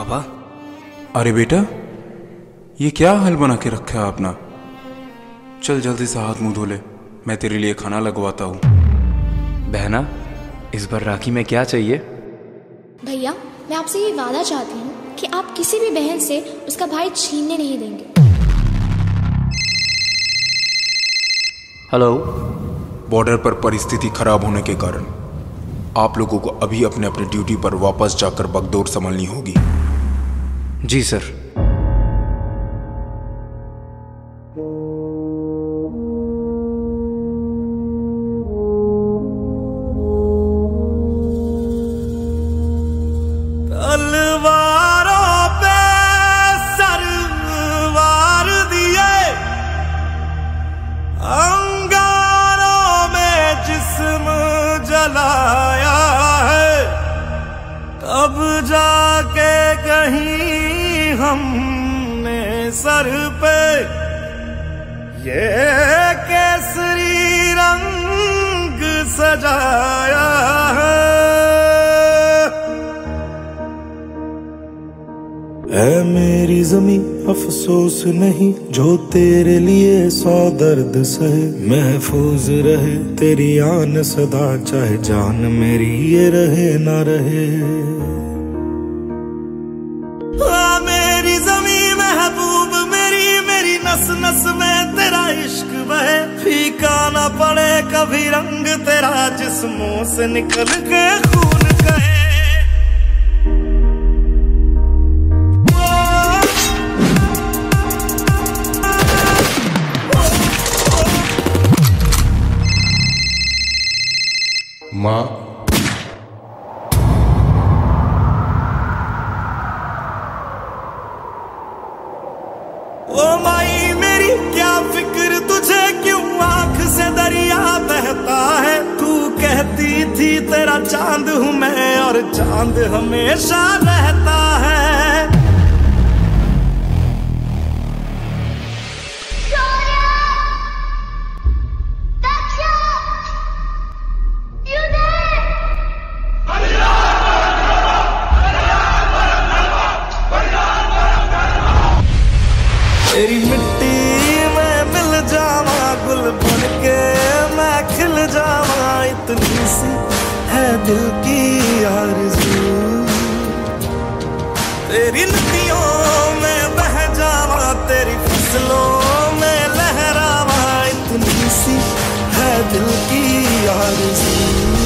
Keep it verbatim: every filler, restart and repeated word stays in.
पापा। अरे बेटा, ये क्या हाल बना के रखा है आपना? चल जल्दी से हाथ मुंह धो ले, मैं तेरे लिए खाना लगवाता हूँ। बहना, इस बार राखी में क्या चाहिए? भैया, मैं आपसे ये वादा चाहती हूँ कि आप किसी भी बहन से उसका भाई छीनने नहीं देंगे। हेलो। बॉर्डर पर परिस्थिति खराब होने के कारण आप लोगों को अभी अपने अपने ड्यूटी पर वापस जाकर बागडोर संभालनी होगी। जी सर। तलवारों पे सरवार दिए, अंगारों में जिस्म जलाया है, तब जाके कहीं हमने सर पे ये केसरी रंग सजाया है। ऐ मेरी ज़मीं अफसोस नहीं जो तेरे लिए सौ दर्द सहे, महफूज रहे तेरी आन सदा चाहे जान मेरी ये रहे ना रहे। आ मेरी ज़मीं महबूब मेरी, मेरी नस नस में तेरा इश्क बहे, फीका ना पड़े कभी रंग तेरा जिस्मों से निकल के खून कहे। माँ, ओ माई मेरी क्या फिक्र तुझे, क्यों आंख से दरिया बहता है। तू कहती थी तेरा चांद हूँ मैं और चांद हमेशा रहता है। तेरी मिट्टी में मिल जावा, गुल बन के मैं खिल जावा, इतनी सी है दिल की आरज़ू। तेरी नदियों में बह जावा, तेरी फसलों में लहरावा, इतनी सी है दिल की आरज़ू।